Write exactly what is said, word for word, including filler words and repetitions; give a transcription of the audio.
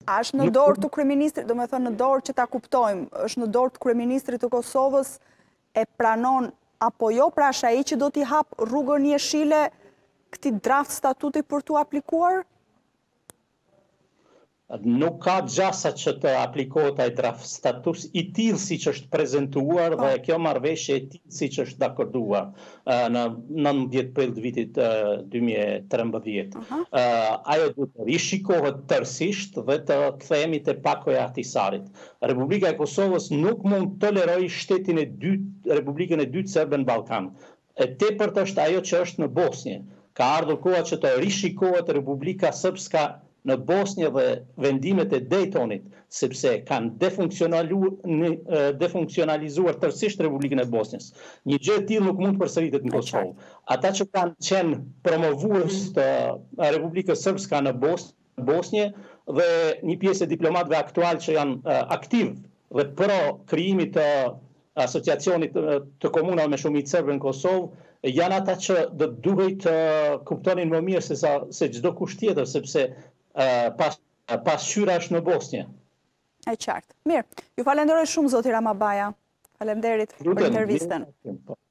A është në dorë të kryeministrit, do me thënë në dorë që ta kuptojmë, është në dorë të kryeministrit të Kosovës e pranon apo jo, pra është ai që do t'i hap rrugën jeshile këtij draft statuti për t'u aplikuar? Nuk ka gjasa që të aplikohet ai draft status i tillë siç është prezantuar dhe kjo marrëveshje e tillë siç është dakorduar në nëntëdhjetë prill të vitit dy mijë e trembëdhjetë. Ajo duhet të rishikohet tërësisht dhe të kthehemi te pakoja e Ahtisarit. Republika e Kosovës nuk mund të tolerojë shtetin e dytë, Republikën e dytë serbe në Ballkan. E tepërt është ajo që është në Bosnjë. Ka ardhur koha që të rishikohet Republika Srpska në Bosnjë dhe vendimet e Daytonit, sepse kanë defunksionalizuar tërësisht Republikën e Bosnjës. Një gjë e tillë nuk mund të përsëritet në Kosovë. Ata që kanë qenë promovues të Republikës Srpska në Bosnjë dhe një pjesë e diplomatëve aktual që janë aktiv dhe pro krijimit të asociacionit të komunave me shumicë serbe në Kosovë, janë ata që do duhet të kuptonin më mirë se sa se çdo kush tjetër, sepse pas pasqyra është në Bosnjë. E qartë. Mirë. Ju falenderoj shumë zoti Rama Baja. Faleminderit për intervistën.